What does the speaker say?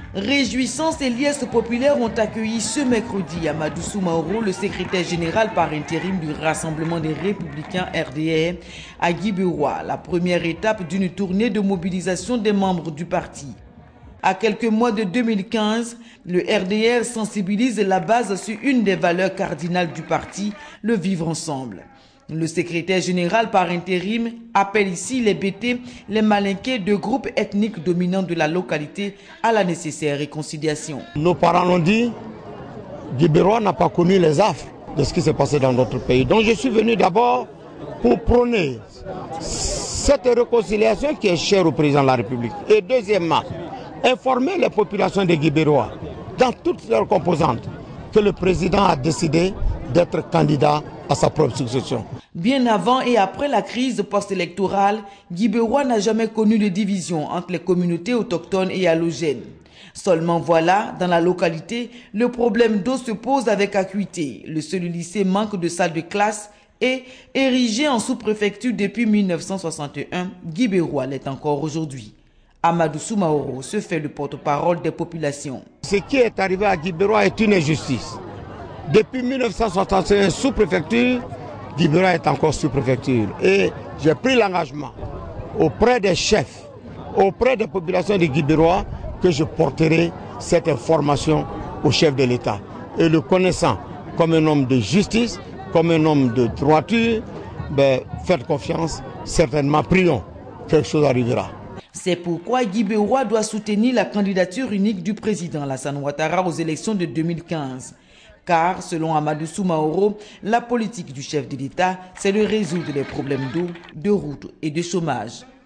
Réjouissance et liesses populaires ont accueilli ce mercredi Amadou Soumaoro, le secrétaire général par intérim du Rassemblement des Républicains RDR à Guibérois, la première étape d'une tournée de mobilisation des membres du parti. À quelques mois de 2015, le RDR sensibilise la base sur une des valeurs cardinales du parti, le vivre ensemble. Le secrétaire général par intérim appelle ici les Bété, les Malinqués de groupes ethniques dominants de la localité à la nécessaire réconciliation. Nos parents l'ont dit, Guibérois n'a pas connu les affres de ce qui s'est passé dans notre pays. Donc je suis venu d'abord pour prôner cette réconciliation qui est chère au président de la République. Et deuxièmement, informer les populations de Guibérois, dans toutes leurs composantes, que le président a décidé d'être candidat à sa propre succession. Bien avant et après la crise post-électorale, Guibérois n'a jamais connu de division entre les communautés autochtones et allogènes. Seulement voilà, dans la localité, le problème d'eau se pose avec acuité. Le seul lycée manque de salles de classe et, érigé en sous-préfecture depuis 1961, Guibérois l'est encore aujourd'hui. Amadou Soumaoro se fait le porte-parole des populations. Ce qui est arrivé à Guibérois est une injustice. Depuis 1961, sous-préfecture, Guibérois est encore sous-préfecture. Et j'ai pris l'engagement auprès des chefs, auprès des populations de Guibérois, que je porterai cette information au chef de l'État. Et le connaissant comme un homme de justice, comme un homme de droiture, faites confiance, certainement, prions, quelque chose arrivera. C'est pourquoi Guibérois doit soutenir la candidature unique du président Alassane Ouattara aux élections de 2015. Car, selon Amadou Soumaoro, la politique du chef de l'État, c'est de résoudre les problèmes d'eau, de routes et de chômage.